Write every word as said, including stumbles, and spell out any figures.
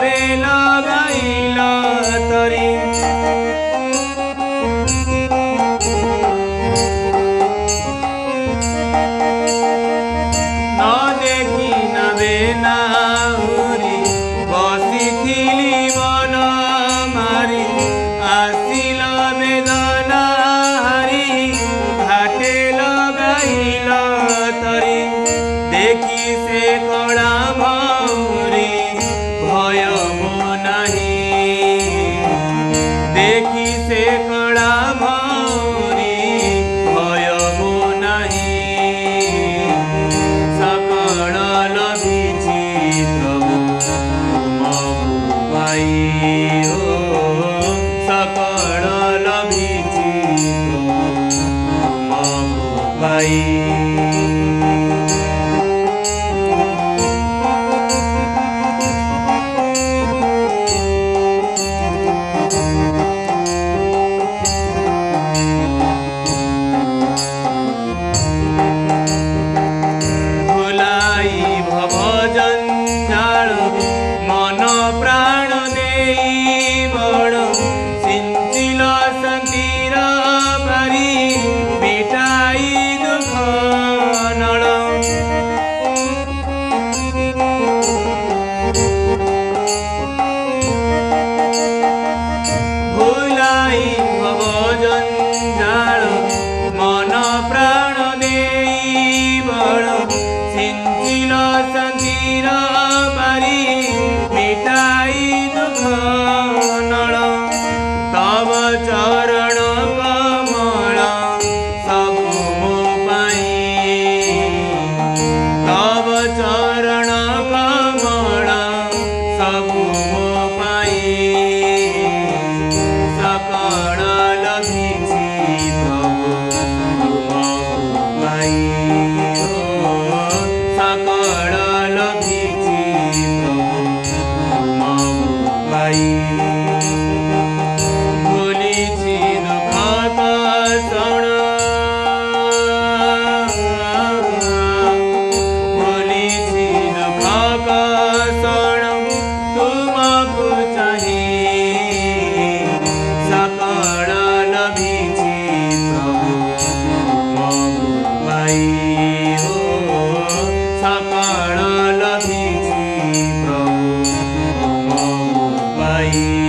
भावे लगाइला तरी न देखी न बेनाउरी बसिथिली मन मारी आसिल बेदना हारी घाटे लगाइला तरी देखी से कड़ा भौरी भय मो नहीं देखी से कड़ा भौरी भय मो नहीं सकल लभिछि प्रभु तुमको पाई हो सकल लभिछि तुमको पाई जंजाल मन प्राण देई बड़ सिंचिल संतीर पारी मिटाई दुख नड़ भुलाई भव जंजाल मन प्राण देई बड़ सिंचिल संतीर पारी मिटाई दुख नड़ तब चरण कमल सबु मो पाई तब चरण कमल सबु मो पाई सकल लभिछि प्रभु तुमको पाई सकल लभिछि प्रभु तुमको पाई भुलिछि दुख कषण भुलिछि दुख कषण तुमको चाहि सकल लभिछि प्रभु तुमको पाई हो सकल लभिछि प्रभु तुमको पाई।